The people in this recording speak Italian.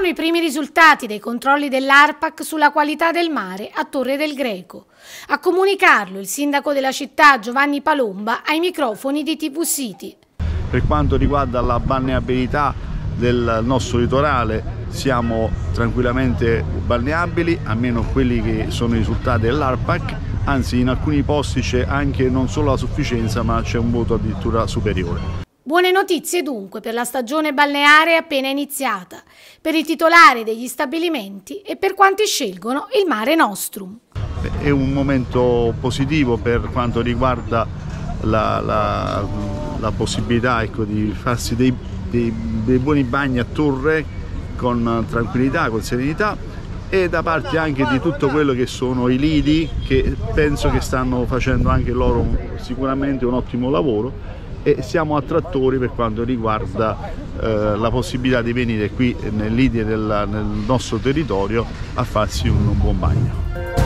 Sono i primi risultati dei controlli dell'ARPAC sulla qualità del mare a Torre del Greco. A comunicarlo il sindaco della città Giovanni Palomba ai microfoni di TV City. Per quanto riguarda la balneabilità del nostro litorale, siamo tranquillamente balneabili, almeno quelli che sono i risultati dell'ARPAC, anzi in alcuni posti c'è anche non solo la sufficienza ma c'è un voto addirittura superiore. Buone notizie dunque per la stagione balneare appena iniziata, per i titolari degli stabilimenti e per quanti scelgono il Mare Nostrum. È un momento positivo per quanto riguarda la possibilità, ecco, di farsi dei buoni bagni a Torre con tranquillità, con serenità, e da parte anche di tutto quello che sono i lidi, che penso che stanno facendo anche loro sicuramente un ottimo lavoro, e siamo attrattori per quanto riguarda la possibilità di venire qui nel lidi nel nostro territorio a farsi un buon bagno.